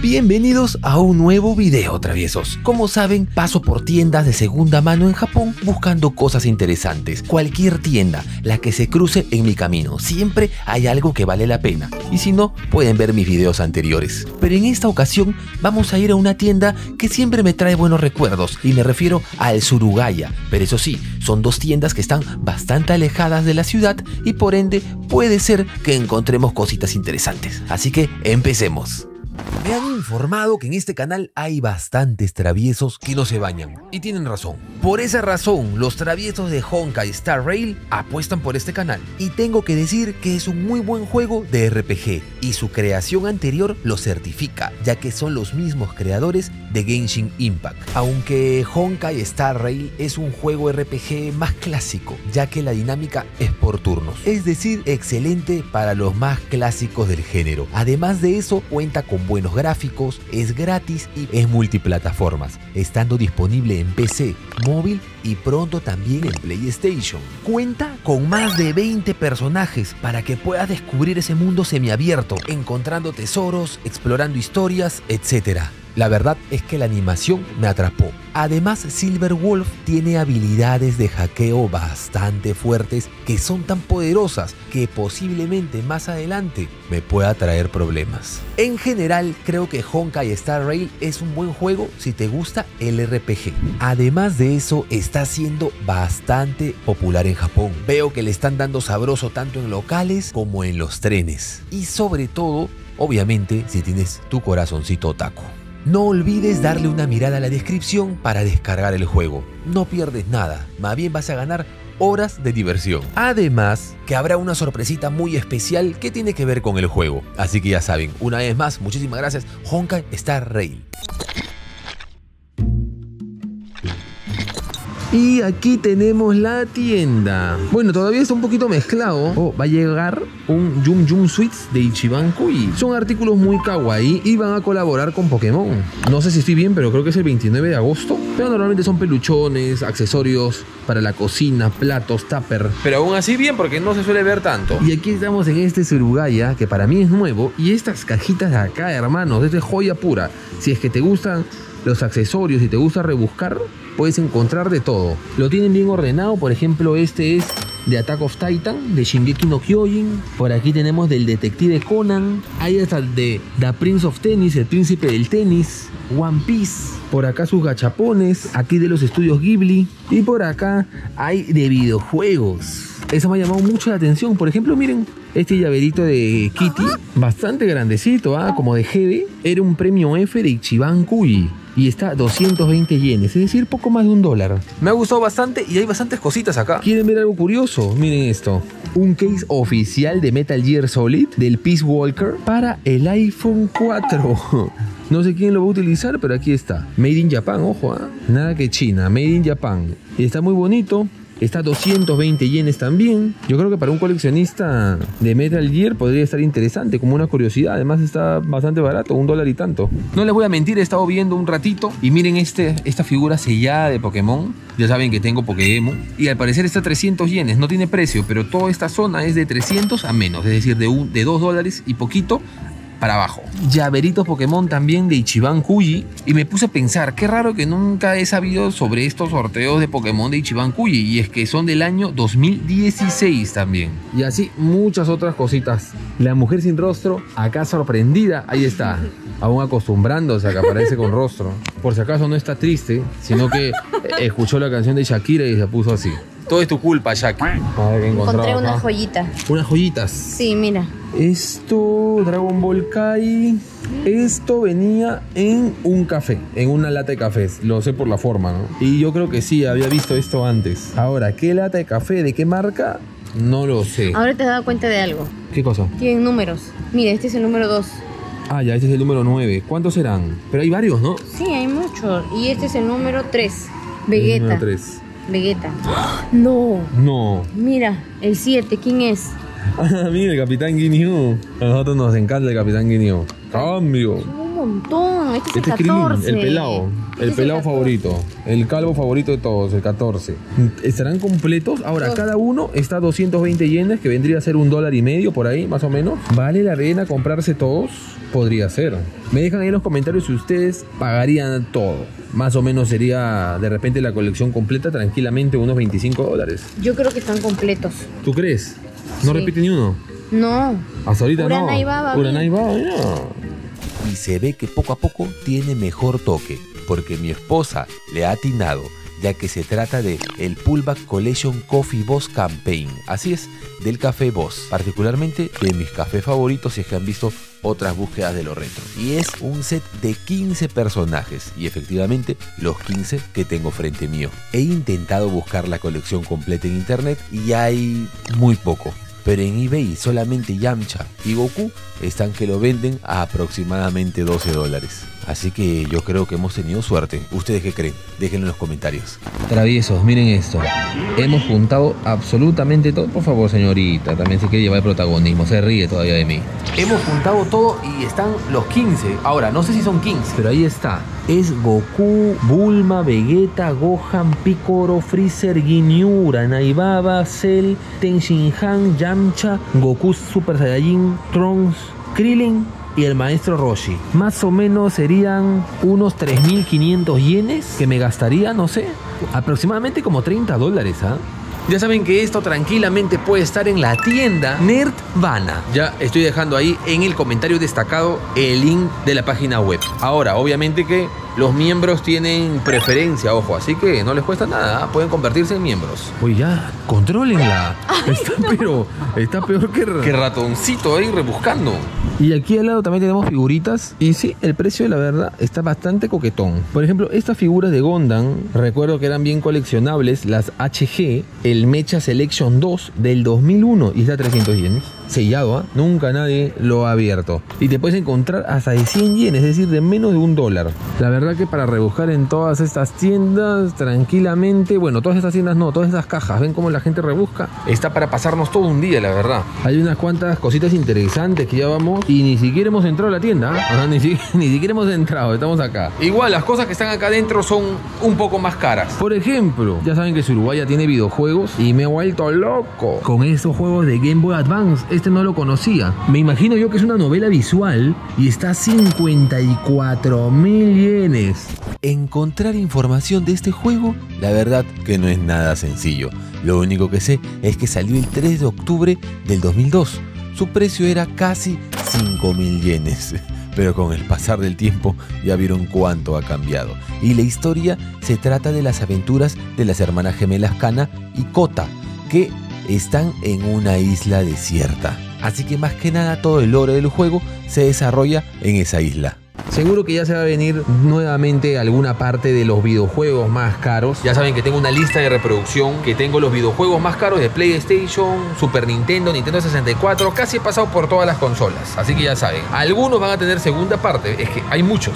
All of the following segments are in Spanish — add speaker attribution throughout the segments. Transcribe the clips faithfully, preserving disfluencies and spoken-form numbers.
Speaker 1: Bienvenidos a un nuevo video, traviesos. Como saben, paso por tiendas de segunda mano en Japón buscando cosas interesantes. Cualquier tienda, la que se cruce en mi camino, siempre hay algo que vale la pena. Y si no, pueden ver mis videos anteriores. Pero en esta ocasión vamos a ir a una tienda que siempre me trae buenos recuerdos, y me refiero al Surugaya. Pero eso sí, son dos tiendas que están bastante alejadas de la ciudad y por ende puede ser que encontremos cositas interesantes. Así que empecemos. Me han informado que en este canal hay bastantes traviesos que no se bañan. Y tienen razón. Por esa razón, los traviesos de Honkai Star Rail apuestan por este canal. Y tengo que decir que es un muy buen juego de R P G. Y su creación anterior lo certifica, ya que son los mismos creadores de Genshin Impact. Aunque Honkai Star Rail es un juego R P G más clásico, ya que la dinámica es por turnos. Es decir, excelente para los más clásicos del género. Además de eso, cuenta con buenos gráficos, es gratis y es multiplataformas, estando disponible en P C, móvil y pronto también en PlayStation. Cuenta con más de veinte personajes para que puedas descubrir ese mundo semiabierto, encontrando tesoros, explorando historias, etcétera. La verdad es que la animación me atrapó. Además, Silver Wolf tiene habilidades de hackeo bastante fuertes que son tan poderosas que posiblemente más adelante me pueda traer problemas. En general, creo que Honkai Star Rail es un buen juego si te gusta el R P G. Además de eso, está siendo bastante popular en Japón. Veo que le están dando sabroso tanto en locales como en los trenes. Y sobre todo, obviamente, si tienes tu corazoncito otaku. No olvides darle una mirada a la descripción para descargar el juego. No pierdes nada, más bien vas a ganar horas de diversión. Además, que habrá una sorpresita muy especial que tiene que ver con el juego. Así que ya saben, una vez más, muchísimas gracias, Honkai Star Rail. Y aquí tenemos la tienda. Bueno, todavía está un poquito mezclado. Oh, va a llegar un Yum Yum Sweets de Ichiban Kuji. Son artículos muy kawaii y van a colaborar con Pokémon. No sé si estoy bien, pero creo que es el veintinueve de agosto. Pero normalmente son peluchones, accesorios para la cocina, platos, tupper. Pero aún así bien, porque no se suele ver tanto. Y aquí estamos en este Surugaya, que para mí es nuevo. Y estas cajitas de acá, hermanos, es joya pura. Si es que te gustan los accesorios y te gusta rebuscar, puedes encontrar de todo. Lo tienen bien ordenado. Por ejemplo, este es de Attack of Titan, de Shingeki no Kyojin. Por aquí tenemos del Detective Conan. Ahí está el de The Prince of Tennis, el príncipe del tenis. One Piece. Por acá sus gachapones. Aquí de los estudios Ghibli. Y por acá hay de videojuegos. Eso me ha llamado mucho la atención. Por ejemplo, miren, este llaverito de Kitty, bastante grandecito, ¿ah? Como de G B. Era un premio F de Ichiban Kuji. Y está a doscientos veinte yenes, es decir, poco más de un dólar. Me ha gustado bastante y hay bastantes cositas acá. ¿Quieren ver algo curioso? Miren esto. Un case oficial de Metal Gear Solid del Peace Walker para el iPhone cuatro. No sé quién lo va a utilizar, pero aquí está. Made in Japan, ojo, ¿ah? Nada que China, Made in Japan. Y está muy bonito. Está a doscientos veinte yenes también. Yo creo que para un coleccionista de Metal Gear podría estar interesante, como una curiosidad. Además está bastante barato, un dólar y tanto. No les voy a mentir, he estado viendo un ratito y miren este, esta figura sellada de Pokémon. Ya saben que tengo Pokémon. Y al parecer está a trescientos yenes, no tiene precio, pero toda esta zona es de trescientos a menos. Es decir, de, un, de dos dólares y poquito para abajo. Llaveritos Pokémon también de Ichiban Kuji. Y me puse a pensar, qué raro que nunca he sabido sobre estos sorteos de Pokémon de Ichiban Kuji. Y es que son del año dos mil dieciséis también. Y así muchas otras cositas. La mujer sin rostro, acá sorprendida. Ahí está, aún acostumbrándose a que aparece con rostro. Por si acaso no está triste, sino que escuchó la canción de Shakira y se puso así. Todo es tu culpa, Shaki. A ver, ¿qué
Speaker 2: encontré una joyita.
Speaker 1: ¿Unas joyitas?
Speaker 2: Sí, mira.
Speaker 1: Esto, Dragon Ball Kai. Esto venía en un café, en una lata de café. Lo sé por la forma, ¿no? Y yo creo que sí, había visto esto antes. Ahora, ¿qué lata de café? ¿De qué marca? No lo sé.
Speaker 2: Ahora te has dado cuenta de algo.
Speaker 1: ¿Qué cosa?
Speaker 2: Tienen números. Mira, este es el número dos.
Speaker 1: Ah, ya, este es el número nueve. ¿Cuántos serán? Pero hay varios, ¿no?
Speaker 2: Sí, hay muchos. Y este es el número tres. Vegeta. El número tres. Vegeta. No.
Speaker 1: No.
Speaker 2: Mira, el siete, ¿quién es?
Speaker 1: Ah, mira, el Capitán Ginyu. A nosotros nos encanta el Capitán Ginyu. Cambio.
Speaker 2: Son un montón. Este es
Speaker 1: Este
Speaker 2: el
Speaker 1: es Krillin,
Speaker 2: catorce.
Speaker 1: el pelado. El
Speaker 2: es
Speaker 1: pelado
Speaker 2: el
Speaker 1: favorito. El calvo favorito de todos, el catorce. ¿Estarán completos? Ahora,
Speaker 2: Dos.
Speaker 1: cada uno está a doscientos veinte yenes, que vendría a ser un dólar y medio por ahí, más o menos. ¿Vale la pena comprarse todos? Podría ser. Me dejan ahí en los comentarios si ustedes pagarían todo. Más o menos sería, de repente, la colección completa, tranquilamente, unos veinticinco dólares.
Speaker 2: Yo creo que están completos.
Speaker 1: ¿Tú crees? ¿No
Speaker 2: Sí.
Speaker 1: repite ni uno?
Speaker 2: No.
Speaker 1: Hasta ahorita no.
Speaker 2: Uranai Baba,
Speaker 1: Uranai Baba, mira.
Speaker 3: Y se ve que poco a poco tiene mejor toque, porque mi esposa le ha atinado, ya que se trata de el Pullback Collection Coffee Boss Campaign. Así es, del café Boss, particularmente de mis cafés favoritos si es que han visto otras búsquedas de lo retro. Y es un set de quince personajes, y efectivamente los quince que tengo frente mío. He intentado buscar la colección completa en internet y hay muy poco. Pero en eBay solamente Yamcha y Goku están que lo venden a aproximadamente doce dólares. Así que yo creo que hemos tenido suerte. ¿Ustedes qué creen? Déjenlo en los comentarios.
Speaker 1: Traviesos, miren esto. Hemos juntado absolutamente todo. Por favor, señorita, también se quiere llevar el protagonismo. Se ríe todavía de mí. Hemos juntado todo y están los quince. Ahora, no sé si son quince, pero ahí está. Es Goku, Bulma, Vegeta, Gohan, Piccolo, Freezer, Ginyu, Uranai Baba, Cell, Tenshinhan, Yamcha, Goku Super Saiyajin, Trunks, Krillin y el maestro Roshi. Más o menos serían unos tres mil quinientos yenes que me gastaría, no sé, aproximadamente como treinta dólares, ¿ah? Ya saben que esto tranquilamente puede estar en la tienda Nerdvana. Ya estoy dejando ahí en el comentario destacado el link de la página web. Ahora, obviamente que los miembros tienen preferencia, ojo, así que no les cuesta nada, ¿eh? Pueden convertirse en miembros. Oye, ya, contrólenla. Está, pero está peor que, que ratoncito ahí rebuscando. Y aquí al lado también tenemos figuritas. Y sí, el precio, la verdad, está bastante coquetón. Por ejemplo, estas figuras de Gundam, recuerdo que eran bien coleccionables, las H G, el Mecha Selection dos del dos mil uno, y está a trescientos yenes. Sellado, ¿eh? Nunca nadie lo ha abierto. Y te puedes encontrar hasta de cien yenes, es decir, de menos de un dólar. La verdad que para rebuscar en todas estas tiendas, tranquilamente, bueno, todas estas tiendas no, todas estas cajas, ven cómo la gente rebusca. Está para pasarnos todo un día, la verdad. Hay unas cuantas cositas interesantes que ya vamos y ni siquiera hemos entrado a la tienda, ¿eh? Ajá, ni, si, ni siquiera hemos entrado, estamos acá. Igual, las cosas que están acá adentro son un poco más caras. Por ejemplo, ya saben que Uruguay ya tiene videojuegos y me he vuelto loco con esos juegos de Game Boy Advance. Este no lo conocía. Me imagino yo que es una novela visual y está a cincuenta y cuatro mil yenes.
Speaker 3: Encontrar información de este juego, la verdad que no es nada sencillo. Lo único que sé es que salió el tres de octubre del dos mil dos. Su precio era casi cinco mil yenes. Pero con el pasar del tiempo ya vieron cuánto ha cambiado. Y la historia se trata de las aventuras de las hermanas gemelas Kana y Kota, que están en una isla desierta. Así que más que nada todo el lore del juego se desarrolla en esa isla. Seguro que ya se va a venir nuevamente alguna parte de los videojuegos más caros. Ya saben que tengo una lista de reproducción, que tengo los videojuegos más caros de PlayStation, Super Nintendo, Nintendo sesenta y cuatro. Casi he pasado por todas las consolas, así que ya saben. Algunos van a tener segunda parte, es que hay muchos.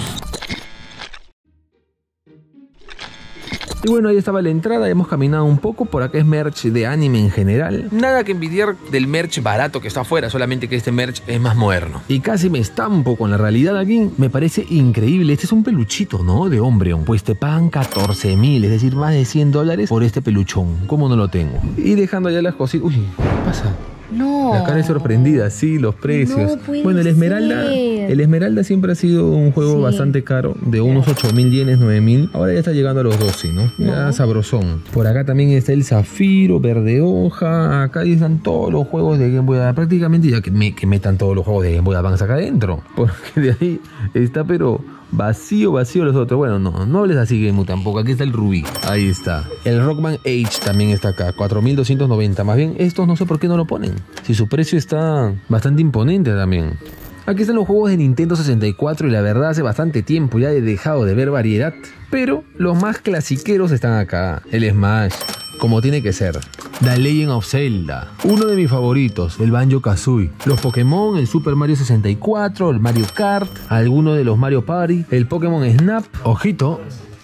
Speaker 3: Y bueno, ahí estaba la entrada, hemos caminado un poco, por acá es merch de anime en general. Nada que envidiar del merch barato que está afuera, solamente que este merch es más moderno. Y casi me estampo con la realidad aquí, me parece increíble. Este es un peluchito, ¿no? De hombre, pues te pagan catorce mil, es decir, más de cien dólares por este peluchón. ¿Cómo no lo tengo? Y dejando ya las cositas... Uy, ¿qué pasa?
Speaker 2: No.
Speaker 1: La cara es sorprendida, sí, los precios.
Speaker 2: No puede
Speaker 1: bueno, el Esmeralda,
Speaker 2: ser.
Speaker 1: el Esmeralda siempre ha sido un juego
Speaker 2: Sí.
Speaker 1: bastante caro, de unos ocho mil yenes, nueve mil. Ahora ya está llegando a los doce, ¿no? Ya
Speaker 2: No.
Speaker 1: sabrosón. Por acá también está el Zafiro, Verde Hoja. Acá están todos los juegos de Game Boy Advance. Prácticamente ya que, me, que metan todos los juegos de Game Boy Advance acá adentro. Porque de ahí está, pero... vacío, vacío los otros. Bueno, no, no hables así, Gemu, tampoco. Aquí está el Rubí. Ahí está. El Rockman Age también está acá. cuatro mil doscientos noventa. Más bien, estos no sé por qué no lo ponen. Si su precio está bastante imponente también. Aquí están los juegos de Nintendo sesenta y cuatro y la verdad hace bastante tiempo ya he dejado de ver variedad. Pero los más clasiqueros están acá. El Smash, como tiene que ser. The Legend of Zelda, uno de mis favoritos, el Banjo-Kazooie, los Pokémon, el Super Mario sesenta y cuatro, el Mario Kart, algunos de los Mario Party, el Pokémon Snap, ojito,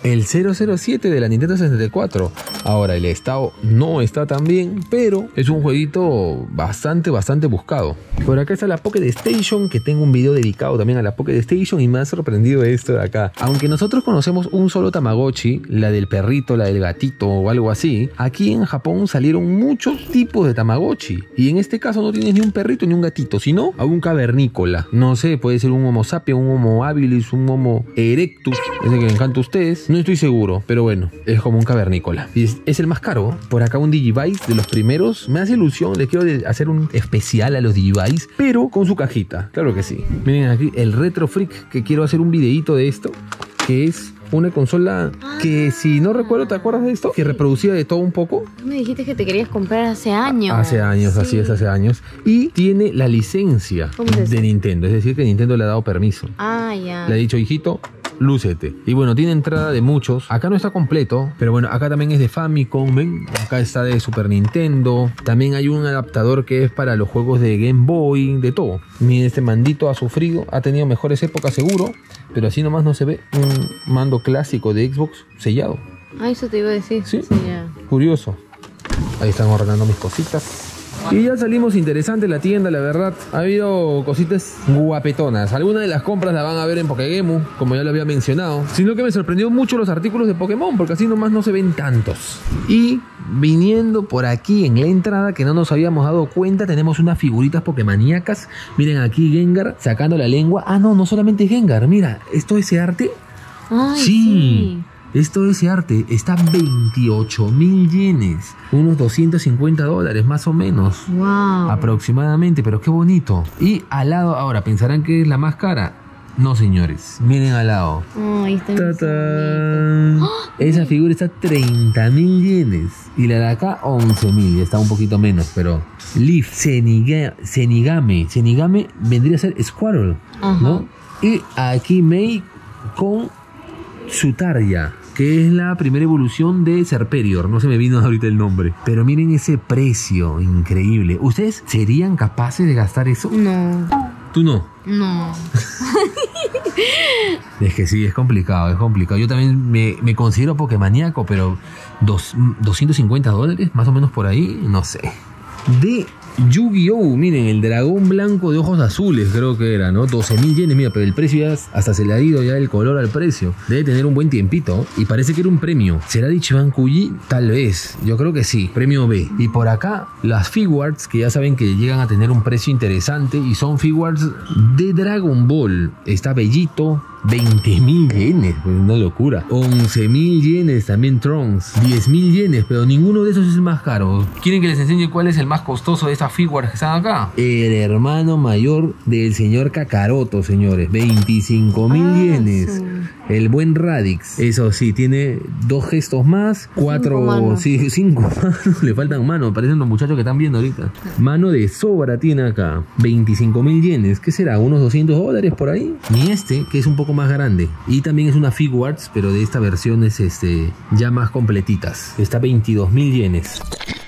Speaker 1: el cero cero siete de la Nintendo sesenta y cuatro. Ahora, el estado no está tan bien, pero es un jueguito bastante, bastante buscado. Por acá está la Pocket Station, que tengo un video dedicado también a la Pocket Station y me ha sorprendido esto de acá. Aunque nosotros conocemos un solo Tamagotchi, la del perrito, la del gatito o algo así, aquí en Japón salieron muchos tipos de Tamagotchi. Y en este caso no tienes ni un perrito ni un gatito, sino a un cavernícola. No sé, puede ser un Homo sapiens, un Homo habilis, un Homo erectus, ese que le encanta a ustedes. No estoy seguro, pero bueno, es como un cavernícola. Y es, es el más caro. Por acá un Digivice de los primeros. Me hace ilusión, les quiero hacer un especial a los Digivice, pero con su cajita. Claro que sí. Miren aquí el Retro Freak, que quiero hacer un videito de esto, que es una consola que, si no recuerdo, ¿te acuerdas de esto? Que reproducía de todo un poco.
Speaker 2: Tú me dijiste que te querías comprar hace años.
Speaker 1: Hace años, sí. Así es, hace años. Y tiene la licencia es de Nintendo. Es decir, que Nintendo le ha dado permiso.
Speaker 2: Ah, ya.
Speaker 1: Le ha dicho, hijito, lúcete. Y bueno, tiene entrada de muchos. Acá no está completo, pero bueno, acá también es de Famicom, ¿ven? Acá está de Super Nintendo. También hay un adaptador que es para los juegos de Game Boy, de todo. Miren, este mandito ha sufrido, ha tenido mejores épocas seguro, pero así nomás no se ve un mando clásico de Xbox sellado.
Speaker 2: Ah, eso te iba a decir.
Speaker 1: Sí,
Speaker 2: sellado.
Speaker 1: Curioso. Ahí están ordenando mis cositas. Y ya salimos interesante la tienda, la verdad. Ha habido cositas guapetonas. Algunas de las compras las van a ver en Pokegemu, como ya lo había mencionado. Sino que me sorprendió mucho los artículos de Pokémon, porque así nomás no se ven tantos. Y viniendo por aquí en la entrada, que no nos habíamos dado cuenta, tenemos unas figuritas pokemaníacas. Miren aquí Gengar sacando la lengua. Ah, no, no solamente Gengar. Mira, ¿esto es ese arte?
Speaker 2: Ay,
Speaker 1: sí.
Speaker 2: sí.
Speaker 1: Esto ese arte está veintiocho mil yenes, unos doscientos cincuenta dólares más o menos.
Speaker 2: Wow.
Speaker 1: Aproximadamente, pero qué bonito. Y al lado, ahora pensarán que es la más cara. No, señores, miren al lado.
Speaker 2: Ay, está
Speaker 1: ¡Tatán!
Speaker 2: ¡Oh!
Speaker 1: Esa figura está treinta mil yenes y la de acá once mil, está un poquito menos, pero Leaf, Seniga, Senigame, Senigame vendría a ser Squirrel, ¿no? Y aquí Mei con Sutarya, que es la primera evolución de Serperior. No se me vino ahorita el nombre. Pero miren ese precio increíble. ¿Ustedes serían capaces de gastar eso?
Speaker 2: No.
Speaker 1: ¿Tú no?
Speaker 2: No.
Speaker 1: Es que sí, es complicado, es complicado. Yo también me, me considero pokemaníaco, pero dos, doscientos cincuenta dólares, más o menos por ahí, no sé. De Yu-Gi-Oh! Miren, el dragón blanco de ojos azules creo que era, ¿no? doce mil yenes, mira, pero el precio ya hasta se le ha ido ya el color al precio. Debe tener un buen tiempito y parece que era un premio. ¿Será de Ichiban Kuji? Tal vez, yo creo que sí, premio B. Y por acá, las figuarts, que ya saben que llegan a tener un precio interesante y son figuarts de Dragon Ball. Está Bellito, veinte mil yenes, pues una locura. once mil yenes también Trunks, diez mil yenes, pero ninguno de esos es el más caro. ¿Quieren que les enseñe cuál es el más costoso de estas figuras que están acá? El hermano mayor del señor Kakaroto, señores, veinticinco mil ah, yenes. Sí. El buen Radix, eso sí, tiene dos gestos más, cuatro, cinco manos. Sí, cinco manos, le faltan manos, parecen los muchachos que están viendo ahorita. Mano de sobra tiene acá, veinticinco mil yenes, ¿qué será? ¿Unos doscientos dólares por ahí? Ni este, que es un poco más grande, y también es una Figuarts, pero de esta versión es este, ya más completitas, está veintidós mil yenes.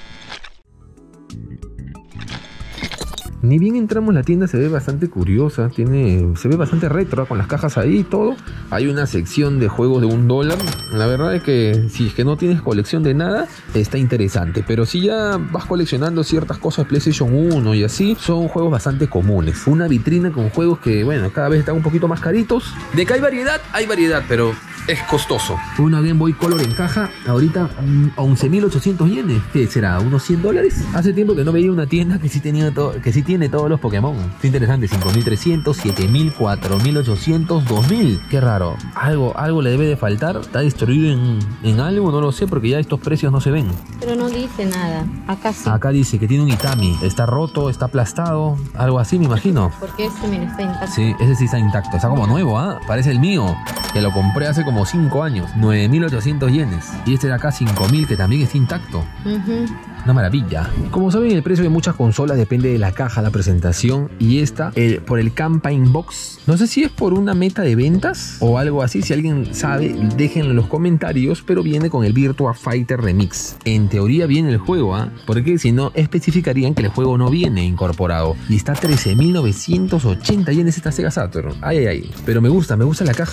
Speaker 1: Ni bien entramos, la tienda se ve bastante curiosa, tiene, se ve bastante retro, con las cajas ahí y todo. Hay una sección de juegos de un dólar. La verdad es que si es que no tienes colección de nada, está interesante. Pero si ya vas coleccionando ciertas cosas de PlayStation uno y así, son juegos bastante comunes. Una vitrina con juegos que, bueno, cada vez están un poquito más caritos. De que hay variedad, hay variedad, pero es costoso. Una Game Boy Color en caja, ahorita once mil ochocientos yenes. ¿Qué será? ¿Unos cien dólares? Hace tiempo que no veía una tienda que sí tenía todo, que sí tiene todos los Pokémon. Qué interesante, cinco mil trescientos, siete mil, cuatro mil ochocientos, dos mil. Qué raro. Algo, algo le debe de faltar. ¿Está destruido en, en algo? No lo sé, porque ya estos precios no se ven.
Speaker 2: Pero no dice nada. Acá sí.
Speaker 1: Acá dice que tiene un Itami. Está roto, está aplastado. Algo así, me imagino.
Speaker 2: Porque este, mira, está intacto.
Speaker 1: Sí, ese sí está intacto. Está como nuevo, ¿ah? ¿eh? Parece el mío, que lo compré hace como cinco años. nueve mil ochocientos yenes. Y este de acá cinco mil, que también está intacto. Uh-huh. Una maravilla. Como saben, el precio de muchas consolas depende de la caja, la presentación, y esta el, por el Campaign Box. No sé si es por una meta de ventas o algo así. Si alguien sabe, déjenlo en los comentarios. Pero viene con el Virtua Fighter Remix. En teoría viene el juego, ¿ah? ¿eh? Porque si no, especificarían que el juego no viene incorporado. Y está trece mil novecientos ochenta yenes esta Sega Saturn. Ay, ay, ay. Pero me gusta, me gusta la caja. Está muy bonita.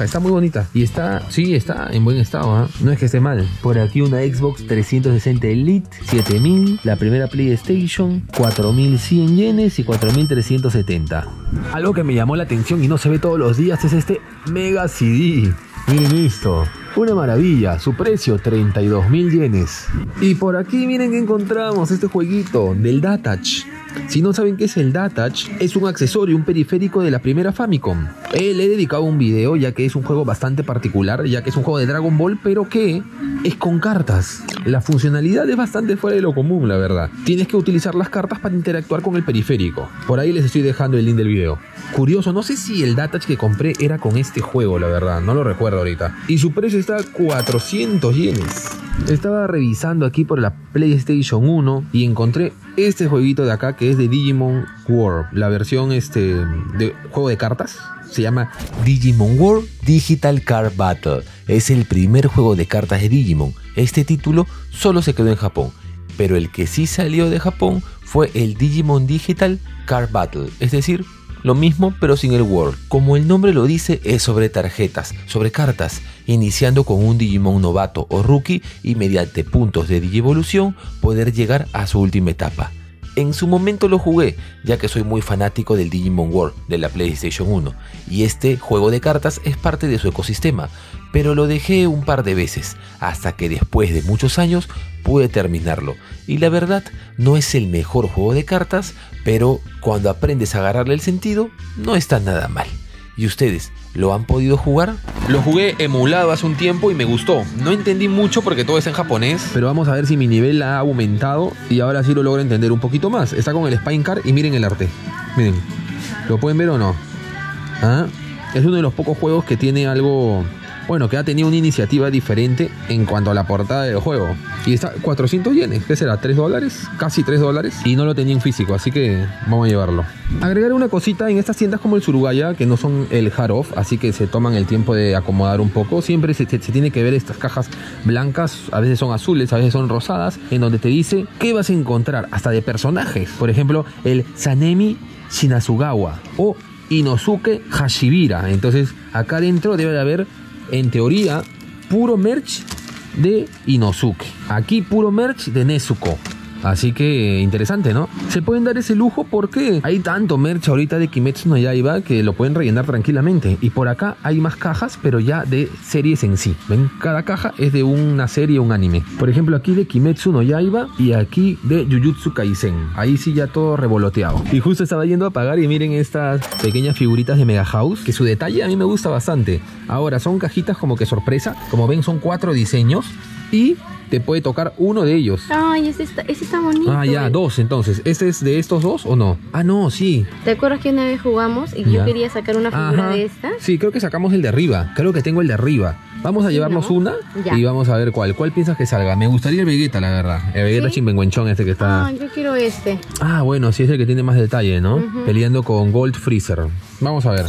Speaker 1: bonita. Y está, sí, está en buen estado, ¿eh? No es que esté mal. Por aquí una Xbox trescientos sesenta Elite, siete mil. La primera PlayStation, cuatro mil cien yenes y cuatro mil trescientos setenta. Algo que me llamó la atención y no se ve todos los días es este Mega C D. Miren esto. Una maravilla, su precio treinta y dos mil yenes. Y por aquí miren que encontramos este jueguito del Datach. Si no saben qué es el Datach, es un accesorio, un periférico de la primera Famicom. Eh, le he dedicado un video ya que es un juego bastante particular, ya que es un juego de Dragon Ball, pero que es con cartas. La funcionalidad es bastante fuera de lo común, la verdad. Tienes que utilizar las cartas para interactuar con el periférico. Por ahí les estoy dejando el link del video. Curioso, no sé si el Datach que compré era con este juego, la verdad, no lo recuerdo ahorita. Y su precio está a cuatrocientos yenes. Estaba revisando aquí por la PlayStation uno y encontré este jueguito de acá que es de Digimon World, la versión este de juego de cartas. Se llama
Speaker 3: Digimon World Digital Card Battle. Es el primer juego de cartas de Digimon. Este título solo se quedó en Japón, pero el que sí salió de Japón fue el Digimon Digital Card Battle, es decir, lo mismo pero sin el World. Como el nombre lo dice, es sobre tarjetas, sobre cartas, iniciando con un Digimon novato o rookie y mediante puntos de Digievolución poder llegar a su última etapa. En su momento lo jugué, ya que soy muy fanático del Digimon World de la PlayStation uno, y este juego de cartas es parte de su ecosistema, pero lo dejé un par de veces, hasta que después de muchos años pude terminarlo. Y la verdad, no es el mejor juego de cartas, pero cuando aprendes a agarrarle el sentido, no está nada mal. ¿Y ustedes lo han podido jugar?
Speaker 1: Lo jugué emulado hace un tiempo y me gustó. No entendí mucho porque todo está en japonés, pero vamos a ver si mi nivel ha aumentado y ahora sí lo logro entender un poquito más. Está con el Spine Card y miren el arte. Miren, ¿lo pueden ver o no? ¿Ah? Es uno de los pocos juegos que tiene algo... Bueno, que ha tenido una iniciativa diferente en cuanto a la portada del juego. Y está cuatrocientos yenes, ¿qué será? ¿tres dólares? Casi tres dólares. Y no lo tenía en físico, así que vamos a llevarlo. Agregar una cosita en estas tiendas como el Surugaya, que no son el hard off, así que se toman el tiempo de acomodar un poco. Siempre se, se, se tiene que ver estas cajas blancas, a veces son azules, a veces son rosadas, en donde te dice qué vas a encontrar, hasta de personajes. Por ejemplo, el Sanemi Shinazugawa o Inosuke Hashibira. Entonces, acá adentro debe de haber, en teoría, puro merch de Inosuke. Aquí puro merch de Nezuko. Así que interesante, ¿no? Se pueden dar ese lujo porque hay tanto merch ahorita de Kimetsu no Yaiba que lo pueden rellenar tranquilamente. Y por acá hay más cajas, pero ya de series en sí. ¿Ven? Cada caja es de una serie o un anime. Por ejemplo, aquí de Kimetsu no Yaiba y aquí de Jujutsu Kaisen. Ahí sí ya todo revoloteado. Y justo estaba yendo a pagar y miren estas pequeñas figuritas de Mega House, que su detalle a mí me gusta bastante. Ahora, son cajitas como que sorpresa. Como ven, son cuatro diseños y te puede tocar uno de ellos.
Speaker 2: Ay, ese está, ese está bonito.
Speaker 1: Ah, ya, dos entonces. ¿Este es de estos dos o no? Ah, no, sí.
Speaker 2: ¿Te acuerdas que una vez jugamos y ya. yo quería sacar una figura Ajá. de esta?
Speaker 1: Sí, creo que sacamos el de arriba. Creo que tengo el de arriba. Vamos a llevarnos ¿no? una ya. y vamos a ver cuál. ¿Cuál piensas que salga? Me gustaría el Vegeta, la verdad. El Vegeta ¿Sí? chimbenguenchón este que está...
Speaker 2: Ah, yo quiero este.
Speaker 1: Ah, bueno, sí es el que tiene más detalle, ¿no? Uh-huh. Peleando con Gold Freezer. Vamos a ver.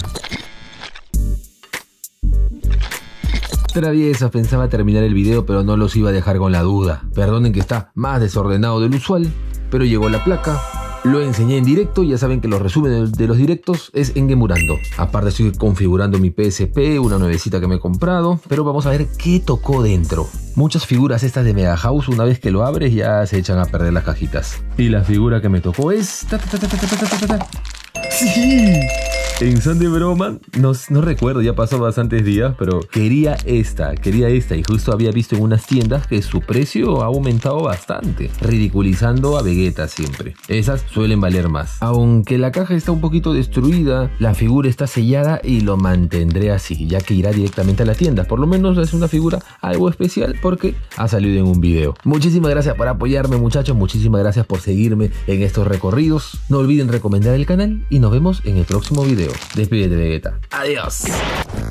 Speaker 1: Traviesa, pensaba terminar el video, pero no los iba a dejar con la duda. Perdonen que está más desordenado del usual, pero llegó la placa. Lo enseñé en directo, ya saben que los resúmenes de los directos es en Gemurando. Aparte estoy configurando mi P S P, una nuevecita que me he comprado, pero vamos a ver qué tocó dentro. Muchas figuras estas de Mega House, una vez que lo abres ya se echan a perder las cajitas. Y la figura que me tocó es... Ta, ta, ta, ta, ta, ta, ta, ta. ¡Sí! En son de broma, no, no recuerdo, ya pasó bastantes días, pero quería esta, quería esta y justo había visto en unas tiendas que su precio ha aumentado bastante, ridiculizando a Vegeta siempre. Esas suelen valer más. Aunque la caja está un poquito destruida, la figura está sellada y lo mantendré así, ya que irá directamente a la tienda. Por lo menos es una figura algo especial porque ha salido en un video. Muchísimas gracias por apoyarme, muchachos, muchísimas gracias por seguirme en estos recorridos. No olviden recomendar el canal y nos vemos en el próximo video. Despídete, Vegeta. Adiós.